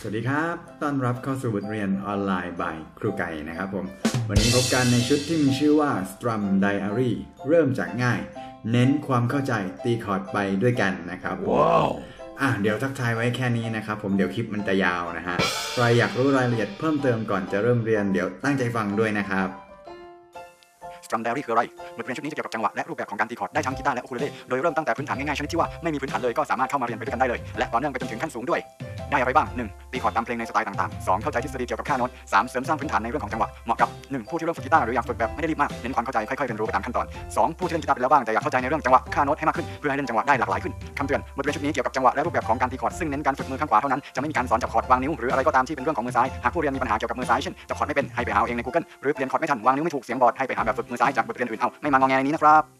สวัสดีครับต้อนรับเข้าสู่บทเรียนออนไลน์ by ครูไก่นะครับผมวันนี้พบกันในชุดที่มีชื่อว่า Strum Diary เริ่มจากง่ายเน้นความเข้าใจตีคอร์ดไปด้วยกันนะครับว้าวเดี๋ยวทักทายไว้แค่นี้นะครับผมเดี๋ยวคลิปมันจะยาวนะฮะใครอยากรู้รายละเอียดเพิ่มเติมก่อนจะเริ่มเรียนเดี๋ยวตั้งใจฟังด้วยนะครับ Strum Diary คืออะไรบทเรียนชุดนี้จะเกี่ยวกับจังหวะและรูปแบบของการตีคอร์ดได้ทั้งกีตาร์และอูคูเลเล่โดยเริ่มตั้งแต่พื้นฐานง่ายๆชนิดที่ว่าไม่มีพื้นฐานเลยก็สามารถเข้ามาเรียนไปด้วยกันได้เลยและต่อเนื่องไปจนถึงขั้นสูงด้วยได้อะไรบ้าง 1. ตีคอร์ดตามเพลงในสไตล์ต่างๆ 2. เข้าใจทฤษฎีเกี่ยวกับค่าโน้ต 3. เสริมสร้างพื้นฐานในเรื่องของจังหวะเหมาะกับ 1. ผู้ที่เริ่มฝึกกีตาร์หรืออยากฝึกแบบไม่ได้รีบมากเน้นความเข้าใจค่อยๆเรียนรู้ไปตามขั้นตอน 2. ผู้ที่เล่นกีตาร์ไปแล้วบ้างแต่อยากเข้าใจในเรื่องจังหวะค่าโน้ตให้มากขึ้นเพื่อให้เล่นจังหวะได้หลากหลายขึ้นคำเตือนบทเรียนชุดนี้เกี่ยวกับจังหวะและรูปแบบของการตีคอร์ดซึ่งเน้นการฝึกมือข้างขวาเท่านั้นจะไม่มีการสอนจับคอร์ดวางนิ้วหรืออะไรก็ตามที่เป็นเรื่องของมือซ้ายหากผู้เรียนมีปัญหาเกี่ยวกับมือซ้ายเช่นจับคอร์ดไม่เป็นให้ไปหาเอาเองใน Google หรือเปลี่ยนคอร์ดไม่ทันวางนิ้วไม่ถูกเสียงบอดให้ไปหาแบบฝึกมือซ้ายจากบทเรียนอื่นเอาไม่มางอแงในนี้นะครับ